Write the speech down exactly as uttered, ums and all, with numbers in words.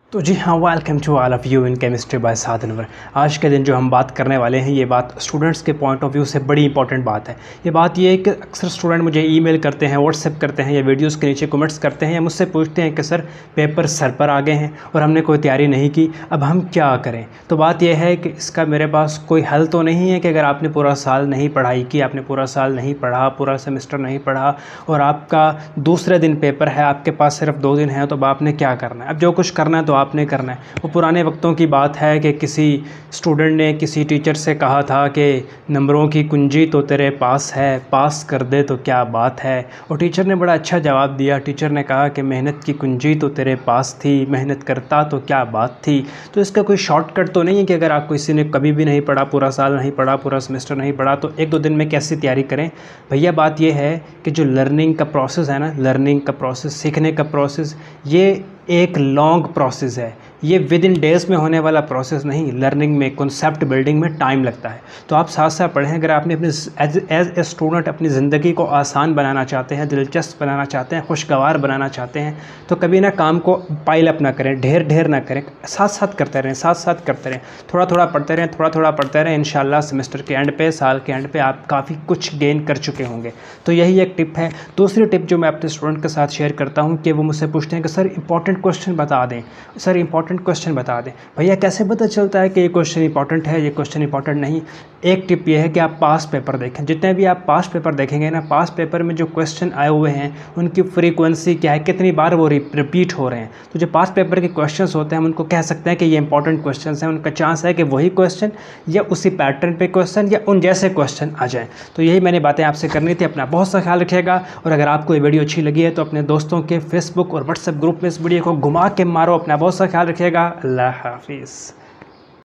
तो जी हाँ, welcome to all of you in chemistry by Saad Anwar. आज के दिन जो हम बात करने वाले हैं ये बात स्टूडेंट्स के पॉइंट ऑफ व्यू से बड़ी इंपॉर्टेंट बात है। ये बात ये है कि अक्सर स्टूडेंट मुझे ईमेल करते हैं, व्हाट्सएप करते हैं या वीडियोस के नीचे कमेंट्स करते हैं या मुझसे पूछते हैं कि सर पेपर सर पर आ गए हैं और हमने कोई तैयारी नहीं की, अब हम क्या करें। तो बात यह है कि इसका मेरे पास कोई हल तो नहीं है कि अगर आपने पूरा साल नहीं पढ़ाई की, आपने पूरा साल नहीं पढ़ा, पूरा सेमेस्टर नहीं पढ़ा और आपका दूसरे दिन पेपर है, आपके पास सिर्फ दो दिन है, तो अब आपने क्या करना है। अब जो कुछ करना है तो आपने करना है। वो पुराने वक्तों की बात है कि किसी स्टूडेंट ने किसी टीचर से कहा था कि नंबरों की कुंजी तो तेरे पास है, पास कर दे तो क्या बात है। और टीचर ने बड़ा अच्छा जवाब दिया। टीचर ने कहा कि मेहनत की कुंजी तो तेरे पास थी, मेहनत करता तो क्या बात थी। तो इसका कोई शॉर्टकट तो नहीं है कि अगर आप किसी ने कभी भी नहीं पढ़ा, पूरा साल नहीं पढ़ा, पूरा सेमेस्टर नहीं पढ़ा, तो एक दो दिन में कैसे तैयारी करें। भैया बात यह है कि जो लर्निंग का प्रोसेस है ना, लर्निंग का प्रोसेस, सीखने का प्रोसेस, ये एक लॉन्ग प्रोसेस है। ये विद इन डेज़ में होने वाला प्रोसेस नहीं। लर्निंग में, कॉन्सेप्ट बिल्डिंग में टाइम लगता है। तो आप साथ साथ पढ़ें। अगर आपने अपनी एज एज ए स्टूडेंट अपनी ज़िंदगी को आसान बनाना चाहते हैं, दिलचस्प बनाना चाहते हैं, खुशगवार बनाना चाहते हैं, तो कभी ना काम को पाइल अप ना करें, ढेर ढेर ना करें, साथ साथ करते रहें, साथ साथ करते रहें, थोड़ा थोड़ा पढ़ते रहें, थोड़ा थोड़ा पढ़ते रहें। इंशाल्लाह सेमेस्टर के एंड पे, साल के एंड पे आप काफ़ी कुछ गेन कर चुके होंगे। तो यही एक टिप है। दूसरी टिप जो मैं अपने स्टूडेंट के साथ शेयर करता हूँ कि वो मुझसे पूछते हैं कि सर इंपॉर्टेंट क्वेश्चन बता दें, सर इंपॉर्टेंट क्वेश्चन बता दें। भैया कैसे पता चलता है कि ये क्वेश्चन इंपॉर्टेंट है, ये क्वेश्चन इंपॉर्टेंट नहीं। एक टिप ये है कि आप पास पेपर देखें। जितने भी आप पास पेपर देखेंगे ना, पास पेपर में जो क्वेश्चन आए हुए हैं उनकी फ्रीक्वेंसी क्या है, कितनी बार वो रिपीट हो रहे हैं। तो जो पास पेपर के क्वेश्चंस होते हैं हम उनको कह सकते हैं कि ये इंपॉर्टेंट क्वेश्चन हैं। उनका चांस है कि वही क्वेश्चन या उसी पैटर्न पे क्वेश्चन या उन जैसे क्वेश्चन आ जाएँ। तो यही मैंने बातें आपसे करनी थी। अपना बहुत सा ख्याल रखिएगा और अगर आपको ये वीडियो अच्छी लगी है तो अपने दोस्तों के फेसबुक और व्हाट्सएप ग्रुप में इस वीडियो को घुमा के मारो। अपना बहुत सा ख्याल रखिएगा। अल्लाह हाफिज़।